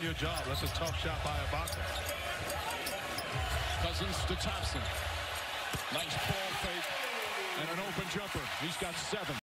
your job. That's a tough shot by Ibaka. Cousins to Thompson. Nice ball fake and an open jumper. He's got 7.